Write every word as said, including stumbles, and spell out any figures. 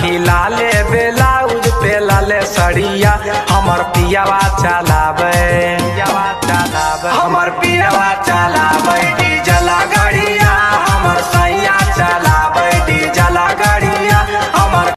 सखी लाले ब्लाउज पे लाले सड़िया हमर पियावा चलावे, पियावा चलावे, हमर पियावा चलावे डीजे।